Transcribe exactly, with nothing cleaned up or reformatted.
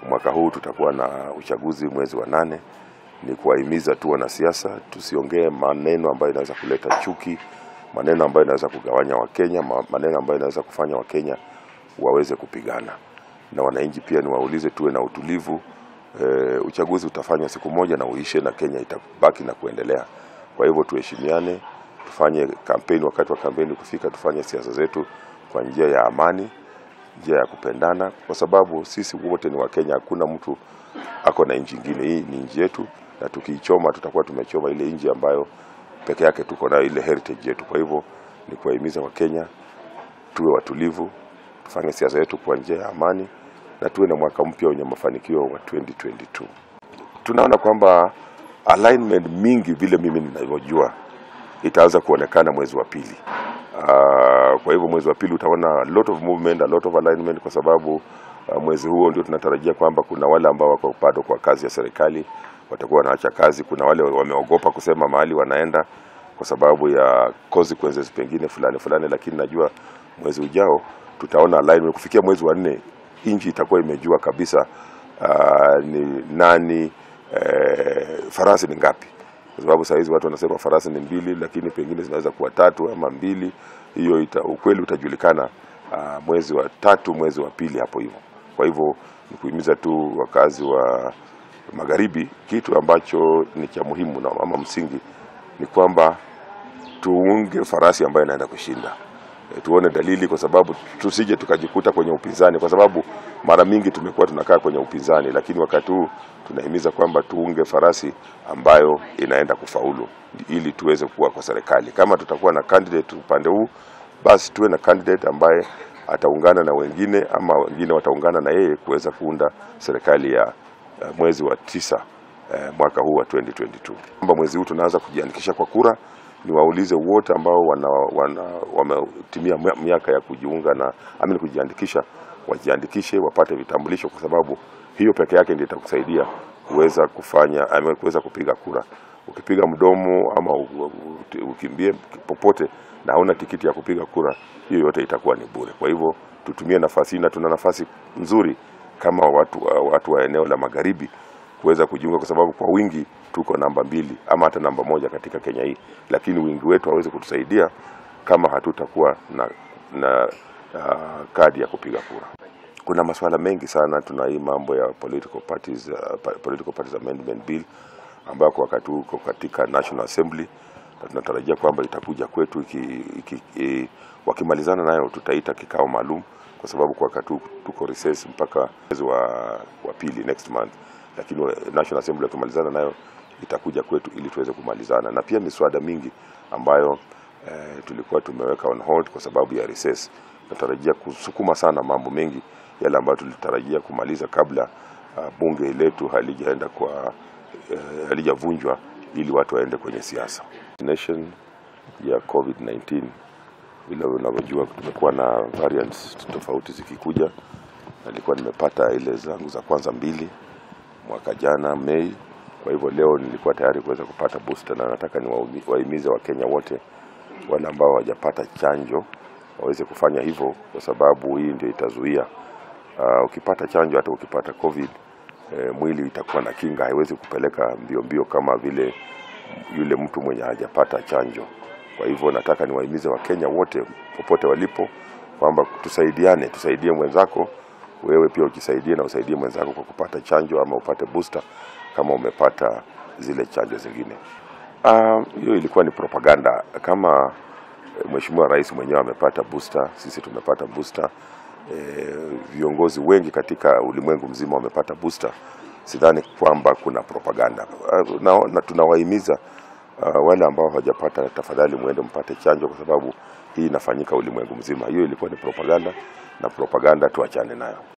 Mwaka huu tutakuwa na uchaguzi mwezi wa nane. Ni kuwahimiza tu wanasiasa tusiongee maneno ambayo inaweza kuleta chuki, maneno ambayo inaweza kugawanya Wakenya, maneno ambayo inaweza kufanya Wakenya waweze kupigana. Na wananchi pia ni waulize tuwe na utulivu. E, uchaguzi utafanya siku moja na uishe na Kenya itabaki na kuendelea. Kwa hivyo tuheshimiane, tufanye kampeni, wakati wa kampeni kufika tufanye siasa zetu kwa njia ya amani, njia ya kupendana, kwa sababu sisi wote ni Wakenya, hakuna mtu ako na nchi nyingine. Hii ni nchi yetu, na tukiichoma tutakuwa tumechoma ile nchi ambayo peke yake tuko na ile heritage yetu. Kwa hivyo ni kuwahimiza Wakenya tuwe watulivu, tufanye siasa yetu kwa njia ya amani, na tuwe na mwaka mpya wenye mafanikio wa twenty twenty-two. Tunaona kwamba alignment mingi vile mimi ninavyojua itaanza kuonekana mwezi wa pili. Uh, kwa hivyo mwezi wa pili utaona a lot of movement, a lot of alignment, kwa sababu uh, mwezi huo ndio tunatarajia kwamba kuna wale ambao wako bado kwa kazi ya serikali watakuwa wanaacha kazi, kuna wale wameogopa kusema mahali wanaenda kwa sababu ya consequences pengine fulani fulani, lakini najua mwezi ujao tutaona alignment. Kufikia mwezi wa nne nchi itakuwa imejua kabisa uh, ni nani, uh, farasi ni ngapi. Kwa sababu saa hizi watu wanasema farasi ni mbili, lakini pengine zinaweza kuwa tatu ama mbili. Hiyo ita, ukweli utajulikana uh, mwezi wa tatu, mwezi wa pili hapo hivyo. Kwa hivyo ni kuhimiza tu wakazi wa magharibi, kitu ambacho ni cha muhimu na ama msingi ni kwamba tuunge farasi ambayo inaenda kushinda. E, tuone dalili, kwa sababu tusije tukajikuta kwenye upinzani, kwa sababu mara mingi tumekuwa tunakaa kwenye upinzani, lakini wakati huu tunahimiza kwamba tuunge farasi ambayo inaenda kufaulu ili tuweze kuwa kwa serikali. Kama tutakuwa na candidate upande huu, basi tuwe na candidate ambaye ataungana na wengine ama wengine wataungana na yeye kuweza kuunda serikali ya uh, mwezi wa tisa uh, mwaka huu wa twenty twenty-two. Kwamba mwezi huu tunaanza kujiandikisha kwa kura. Ni waulize wote ambao wana, wana wametimia miaka ya kujiunga na amini kujiandikisha, wajiandikishe, wapate vitambulisho, kwa sababu hiyo peke yake ndio itakusaidia kuweza kufanya ama kuweza kupiga kura. Ukipiga mdomo ama ukimbie popote na hauna tikiti ya kupiga kura, hiyo yote itakuwa ni bure. Kwa hivyo tutumie nafasi, na tuna nafasi nzuri kama watu watu wa eneo la magharibi kuweza kujiunga, kwa sababu kwa wingi tuko namba mbili ama hata namba moja katika Kenya hii, lakini wingi wetu hawezi kutusaidia kama hatutakuwa na na uh, kadi ya kupiga kura. Kuna masuala mengi sana. Tuna hii mambo ya political parties uh, political parties amendment bill ambayo kwa wakati huu katika National Assembly, na tunatarajia kwamba itakuja kwetu iki, iki, iki, wakimalizana nayo tutaita kikao maalum, kwa sababu kwa wakati huu tuko recess mpaka mwezi wa, wa pili next month, lakini National Assembly wakimalizana nayo itakuja kwetu ili tuweze kumalizana. Na pia miswada mingi ambayo eh, tulikuwa tumeweka on hold kwa sababu ya recess, natarajia kusukuma sana mambo mengi yale ambayo tulitarajia kumaliza kabla uh, bunge letu halijaenda kwa uh, halijavunjwa, ili watu waende kwenye siasa. Nation ya COVID nineteen, vile unavyojua tumekuwa na variants tofauti zikikuja. Nilikuwa nimepata ile zangu za kwanza mbili mwaka jana Mei. Kwa hivyo leo nilikuwa tayari kuweza kupata booster, na nataka niwahimize Wakenya wote wale ambao hawajapata chanjo waweze kufanya hivyo, kwa sababu hii ndio itazuia uh, ukipata chanjo, hata ukipata COVID eh, mwili itakuwa na kinga, haiwezi kupeleka mbio mbio kama vile yule mtu mwenye hajapata chanjo. Kwa hivyo nataka niwahimize Wakenya wote popote walipo kwamba tusaidiane, tusaidie mwenzako. Wewe pia ujisaidie na usaidie mwenzako kwa kupata chanjo ama upate booster kama umepata zile chanjo zingine. Ah, uh, hiyo ilikuwa ni propaganda. Kama Mheshimiwa Rais mwenyewe amepata booster, sisi tumepata booster, e, viongozi wengi katika ulimwengu mzima wamepata booster, sidhani kwamba kuna propaganda. Uh, na, na tunawahimiza uh, wale ambao hawajapata, tafadhali muende mpate chanjo, kwa sababu hii inafanyika ulimwengu mzima. Hiyo ilikuwa ni propaganda, na propaganda tuachane nayo.